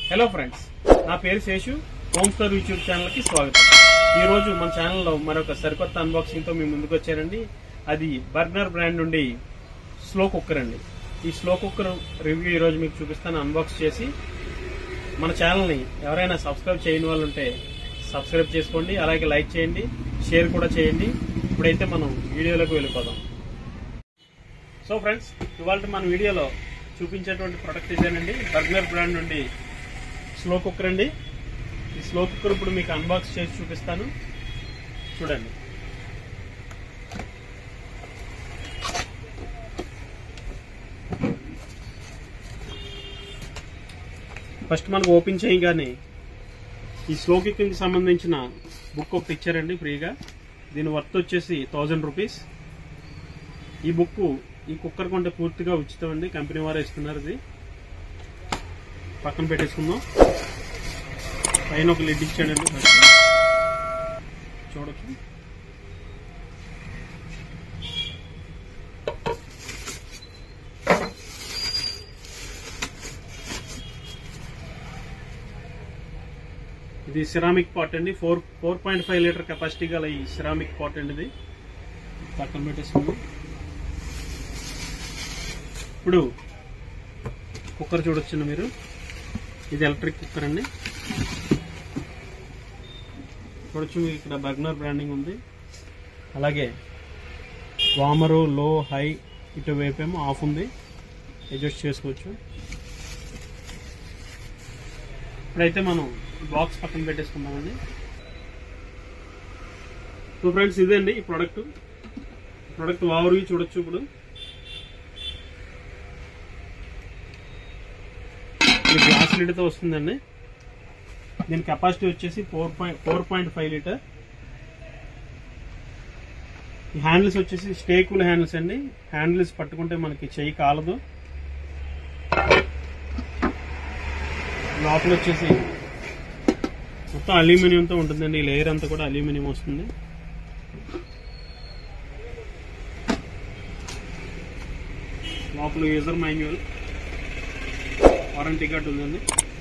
Hello friends, నా పేరు Seshu. Home store YouTube channel కి స్వాగతం. ఈ రోజు మన ఛానల్లో మరొక సరికొత్త అన్బాక్సింగ్ తో మీ ముందుకు వచ్చానండి. అది బర్గనర్ బ్రాండ్ నుండి స్లో కుక్కర్ అండి. ఈ స్లో కుక్కర్ రివ్యూ ఈ రోజు మీకు చూపిస్తాను అన్బాక్స్ చేసి. మన ఛానల్ ని ఎవరైనా సబ్స్క్రైబ్ చేయని వాళ్ళు ఉంటే సబ్స్క్రైబ్ చేసుకోండి, అలాగే లైక్ చేయండి, షేర్ కూడా చేయండి. ఇప్పుడైతే మనం వీడియోలోకి వెళ్ళిపోదాం. సో ఫ్రెండ్స్, ఇవాళ మన వీడియోలో చూపించేటువంటి ప్రొడక్ట్ ఇదేనండి. బర్గనర్ బ్రాండ్ నుండి స్లో కుక్కర్ అండి. ఈ స్లో కుక్కర్ ఇప్పుడు మీకు అన్బాక్స్ చేసి చూపిస్తాను, చూడండి. ఫస్ట్ మనకు ఓపెన్ చేయగానే ఈ స్లో కుకింగ్ కి సంబంధించిన బుక్ ఒకటి ఇచ్చారండి ఫ్రీగా. దీని వర్త్ వచ్చేసి 1000 రూపీస్. ఈ బుక్ ఈ కుక్కర్ కొంటే పూర్తిగా ఉచితం అండి, కంపెనీ వారు ఇస్తున్నారు. ఇది పక్కన పెట్టేసుకుందాం. పైన ఒక లిడ్ ఇచ్చాడండి, చూడొచ్చు. ఇది సిరామిక్ పాట్ అండి. 4.5 లీటర్ కెపాసిటీ గల ఈ సిరామిక్ పాట్ అండి. ఇది పక్కన పెట్టేసుకుందాం. ఇప్పుడు కుక్కర్ చూడొచ్చు మీరు. ఇది ఎలక్ట్రిక్ కుక్కర్ అండి. చూడొచ్చు మీకు ఇక్కడ బర్గనర్ బ్రాండింగ్ ఉంది. అలాగే వామరు, లో, హై ఇటువైపు ఏమో ఆఫ్ ఉంది, అడ్జస్ట్ చేసుకోవచ్చు. ఇప్పుడైతే మనం బాక్స్ పక్కన పెట్టేసుకుందామండి. సో ఫ్రెండ్స్, ఇదండి ఈ ప్రోడక్ట్ ఓవర్వ్యూ చూడొచ్చు. ఇప్పుడు ఇది గ్లాస్ లిడ్తో వస్తుందండి. దీని కెపాసిటీ వచ్చేసి 4.5 లీటర్. ఈ హ్యాండిల్స్ వచ్చేసి స్టేకుల్ హ్యాండిల్స్ అండి. హ్యాండిల్స్ పట్టుకుంటే మనకి చెయ్యి కాలదు. లోపల వచ్చేసి మొత్తం అల్యూమినియంతో ఉంటుందండి. ఈ లేయర్ అంతా కూడా అల్యూమినియం వస్తుంది. లోపల యూజర్ మాన్యువల్, వారంటీ కార్డు ఉందండి.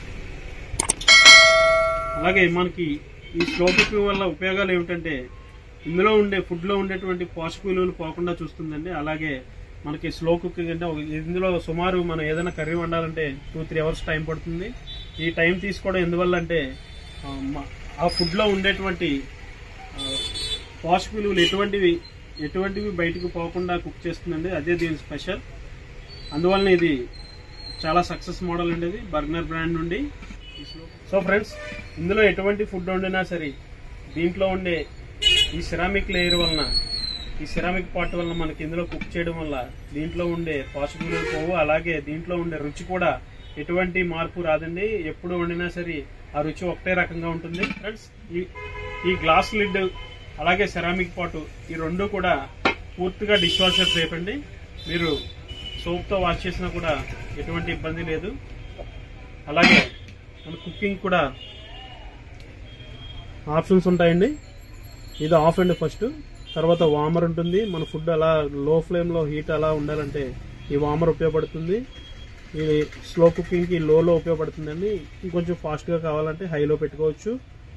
అలాగే మనకి ఈ స్లో కుకింగ్ వల్ల ఉపయోగాలు ఏమిటంటే, ఇందులో ఉండే ఫుడ్లో ఉండేటువంటి పోషక విలువలు పోకుండా చూస్తుందండి. అలాగే మనకి స్లో కుకింగ్ అంటే ఇందులో సుమారు మనం ఏదైనా కర్రీ వండాలంటే 2-3 అవర్స్ టైం పడుతుంది. ఈ టైం తీసుకోవడం ఎందువల్ల అంటే ఆ ఫుడ్లో ఉండేటువంటి పోషక విలువలు ఎటువంటివి బయటకు పోకుండా కుక్ చేస్తుందండి. అదే దీని స్పెషల్. అందువలన ఇది చాలా సక్సెస్ మోడల్ అండి. ఇది బర్గనర్ బ్రాండ్ నుండి. సో ఫ్రెండ్స్, ఇందులో ఎటువంటి ఫుడ్ వండినా సరే దీంట్లో ఉండే ఈ సిరామిక్ లేయర్ వలన, ఈ సిరామిక్ పార్ట్ వలన మనకి ఇందులో కుక్ చేయడం వల్ల దీంట్లో ఉండే పోషక విలువలు పోవు. అలాగే దీంట్లో ఉండే రుచి కూడా ఎటువంటి మార్పు రాదండి. ఎప్పుడు వండినా సరే ఆ రుచి ఒకటే రకంగా ఉంటుంది. ఫ్రెండ్స్, ఈ గ్లాస్ లిడ్ అలాగే సిరామిక్ పాటు ఈ రెండు కూడా పూర్తిగా డిష్ వాషర్ సేఫ్ అండి. మీరు సోప్తో వాష్ చేసినా కూడా ఎటువంటి ఇబ్బంది లేదు. అలాగే మన కుకింగ్ కూడా ఆప్షన్స్ ఉంటాయండి. ఇది ఆఫ్ అండి ఫస్ట్, తర్వాత వామర్ ఉంటుంది. మన ఫుడ్ అలా లో ఫ్లేమ్లో హీట్ అలా ఉండాలంటే ఈ వామర్ ఉపయోగపడుతుంది. ఇది స్లో కుకింగ్కి లోలో ఉపయోగపడుతుందండి. ఇంకొంచెం ఫాస్ట్గా కావాలంటే హైలో పెట్టుకోవచ్చు.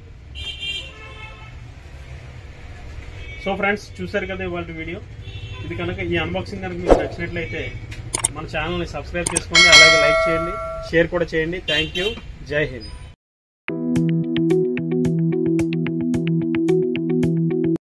సో ఫ్రెండ్స్, చూసారు కదా ఇవాళ వీడియో. ఇది కనుక ఈ అన్బాక్సింగ్ కనుక మీకు నచ్చినట్లయితే మన ఛానల్ని సబ్స్క్రైబ్ చేసుకోండి, అలాగే లైక్ చేయండి, షేర్ కూడా చేయండి. Thank you. జై హింద్.